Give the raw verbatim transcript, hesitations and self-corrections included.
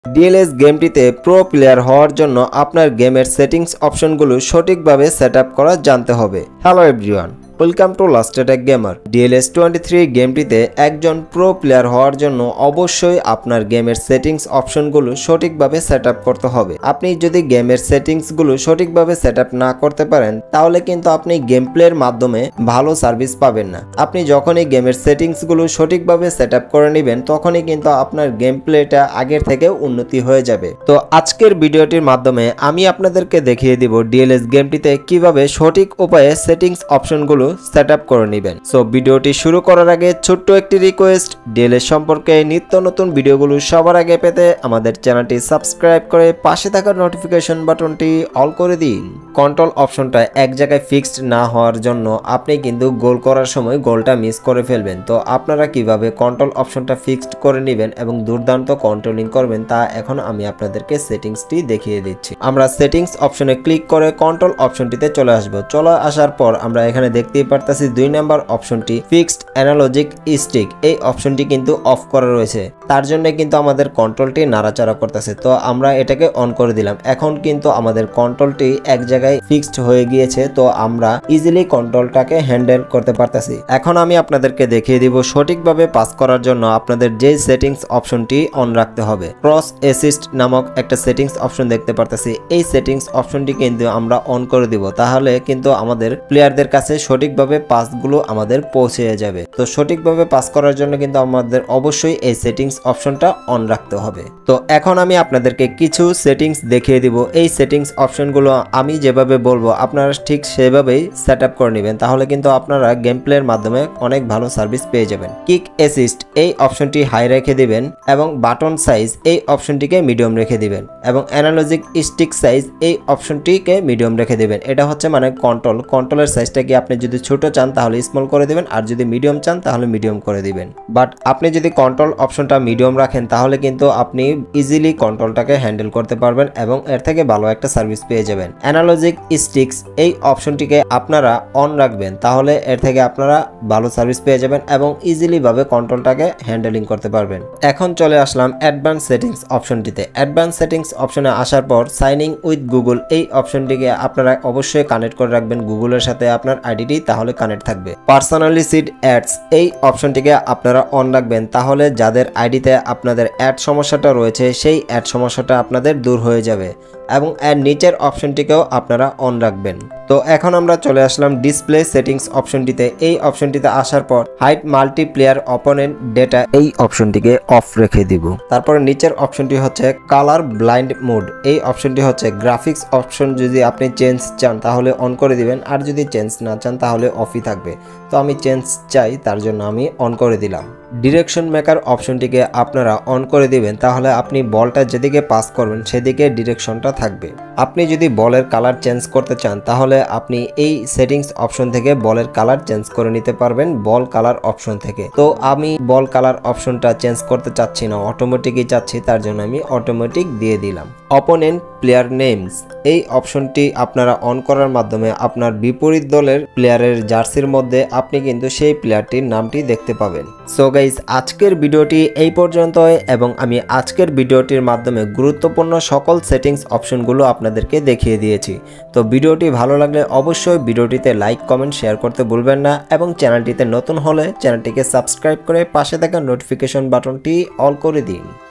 D L S গেমটিতে pro player হওয়ার জন্য আপনার গেমের সেটিংস অপশনগুলো সঠিকভাবে সেট আপ করা জানতে হবে। Hello everyone, welcome to last attack gamer. D L S twenty three গেমটিতে একজন প্রো প্লেয়ার হওয়ার জন্য অবশ্যই আপনার গেমের সেটিংস অপশনগুলো সঠিকভাবে সেট আপ করতে হবে। আপনি যদি গেমের সেটিংসগুলো সঠিকভাবে সেট আপ না করতে পারেন তাহলে কিন্তু আপনি গেম প্লের মাধ্যমে ভালো সার্ভিস পাবেন না। আপনি যখনই গেমের সেটিংসগুলো সঠিকভাবে সেট আপ করে নেবেন তখনই কিন্তু আপনার গেম প্লেটা আগের থেকে উন্নতি হয়ে যাবে। তো আজকের ভিডিওটির মাধ্যমে আমি আপনাদেরকে দেখিয়ে দিব ডি এল এস গেমটিতে কিভাবে সঠিক উপায়ে সেটিংস অপশনগুলো সেট আপ করে নেবেন। সো ভিডিওটি শুরু করার আগে ছোট্ট একটি রিকোয়েস্ট, ডি এল এস সম্পর্কে নিত্য নতুন ভিডিওগুলো সবার আগে পেতে আমাদের চ্যানেলটি সাবস্ক্রাইব করে পাশে থাকা নোটিফিকেশন বাটনটি অল করে দিন। কন্ট্রোল অপশনটা এক জায়গায় ফিক্সড না হওয়ার জন্য আপনি কিন্তু গোল করার সময় গোলটা মিস করে ফেলবেন। তো আপনারা কিভাবে কন্ট্রোল অপশনটা ফিক্সড করে নেবেন এবং দুর্দান্ত কন্ট্রোলিং করবেন তা এখন আমি আপনাদেরকে সেটিংসটি দেখিয়ে দিচ্ছি। আমরা সেটিংস অপশনে ক্লিক করে কন্ট্রোল অপশনটিতে চলে আসব। চলে আসার পর আমরা এখানে দেখতে পারতাছি দুই নাম্বার অপশনটি ফিক্সড অ্যানালজিক স্টিক, এই অপশনটি কিন্তু অফ করা রয়েছে, তার জন্য কিন্তু আমাদের কন্ট্রোলটি নাড়াচাড়া করতেছে। তো আমরা এটাকে অন করে দিলাম। এখন কিন্তু আমাদের কন্ট্রোলটি এক জায়গায় ফিক্সড হয়ে গিয়েছে, তো আমরা ইজিলি কন্ট্রোলটাকে হ্যান্ডেল করতে পারতেছি। এখন আমি আপনাদেরকে দেখিয়ে দিব সঠিকভাবে পাস করার জন্য আপনাদের যে সেটিংস অপশনটি অন রাখতে হবে। ক্রস অ্যাসিস্ট নামক একটা সেটিংস অপশন দেখতে পারতেছি, এই সেটিংস অপশনটি কিন্তু আমরা অন করে দিব, তাহলে কিন্তু আমাদের প্লেয়ারদের কাছে সঠিকভাবে পাসগুলো আমাদের পৌঁছে যাবে। তো সঠিকভাবে পাস করার জন্য কিন্তু আমাদের অবশ্যই এই সেটিংস অপশনটা অন রাখতে হবে। তো এখন আমি আপনাদেরকে কিছু সেটিংস দেখিয়ে দিব। এই সেটিংস অপশনগুলো আমি যেভাবে বলবো আপনারা ঠিক সেভাবেই সেট আপ করে নেবেন, তাহলে কিন্তু আপনারা গেম প্লের মাধ্যমে অনেক ভালো সার্ভিস পেয়ে যাবেন। কিক অ্যাসিস্ট এই অপশনটি হাই রেখে দিবেন এবং বাটন সাইজ এই অপশনটিকে মিডিয়াম রেখে দিবেন এবং অ্যানালজিক স্টিক সাইজ এই অপশনটিকে মিডিয়াম রেখে দিবেন। এটা হচ্ছে মানে কন্ট্রোল কন্ট্রোলের সাইজটাকে আপনি যদি ছোট চান তাহলে স্মল করে দিবেন, আর যদি মিডিয়াম চান তাহলে মিডিয়াম করে দিবেন। বাট আপনি যদি কন্ট্রোল অপশনটা মিডিয়াম রাখেন তাহলে কিন্তু আপনি ইজিলি কন্ট্রোলটাকে হ্যান্ডেল করতে পারবেন এবং এর থেকে ভালো একটা সার্ভিস পেয়ে যাবেন। অ্যানালজিক স্টিক্স এই অপশনটিকে আপনারা অন রাখবেন, তাহলে এর থেকে আপনারা ভালো সার্ভিস পেয়ে যাবেন এবং ইজিলি ভাবে কন্ট্রোলটাকে হ্যান্ডেলিং করতে পারবেন। এখন চলে আসলাম অ্যাডভান্স সেটিংস অপশনটিতে। অ্যাডভান্স সেটিংস অপশনে আসার পর সাইনিং উইথ গুগল এই অপশনটিকে আপনারা অবশ্যই কানেক্ট করে রাখবেন গুগলের সাথে আপনার আইডিটি, তাহলে কানেক্ট থাকবে। পার্সোনালি সিড অ্যাডস এই অপশনটিকে আপনারা অন রাখবেন, তাহলে যাদের আইডিতে আপনাদের অ্যাড সমস্যাটা রয়েছে সেই অ্যাড সমস্যাটা আপনাদের দূর হয়ে যাবে এবং এর নিচের অপশনটিকেও আপনারা অন রাখবেন। তো এখন আমরা চলে আসলাম ডিসপ্লে সেটিংস অপশনটিতে। এই অপশনটিতে আসার পর হাইড মাল্টিপ্লেয়ার অপোনেন্ট ডেটা এই অপশনটিকে অফ রেখে দিব। তারপরে নিচের অপশনটি হচ্ছে কালার ব্লাইন্ড মোড, এই অপশনটি হচ্ছে গ্রাফিক্স অপশন, যদি আপনি চেঞ্জ চান তাহলে অন করে দিবেন, আর যদি চেঞ্জ না চান তাহলে অফই থাকবে। তো আমি চেঞ্জ চাই, তার জন্য আমি অন করে দিলাম। ডিরেকশন মেকার অপশনটিকে আপনারা অন করে দিবেন, তাহলে আপনি বলটা যেদিকে পাস করবেন সেদিকে ডিরেকশনটা থাকবে। আপনি যদি বলের কালার চেঞ্জ করতে চান তাহলে আপনি এই সেটিংস অপশন থেকে বলের কালার চেঞ্জ করে নিতে পারবেন বল কালার অপশন থেকে। তো আমি বল কালার অপশনটা চেঞ্জ করতে চাচ্ছি না, অটোমেটিকই চাচ্ছি, তার জন্য আমি অটোমেটিক দিয়ে দিলাম। অপোনেন্ট প্লেয়ার নেমস এই অপশনটি আপনারা অন করার মাধ্যমে আপনার বিপরীত দলের প্লেয়ারের জার্সির মধ্যে আপনি কিন্তু সেই প্লেয়ারটির নামটি দেখতে পাবেন। সো গাইজ, আজকের ভিডিওটি এই পর্যন্তই এবং আমি আজকের ভিডিওটির মাধ্যমে গুরুত্বপূর্ণ সকল সেটিংস অপশনগুলো আপনাদেরকে দেখিয়ে দিয়েছি। তো ভিডিওটি ভালো লাগলে অবশ্যই ভিডিওটিতে লাইক কমেন্ট শেয়ার করতে ভুলবেন না এবং চ্যানেলটিতে নতুন হলে চ্যানেলটিকে সাবস্ক্রাইব করে পাশে থাকা নোটিফিকেশন বাটনটি অল করে দিন।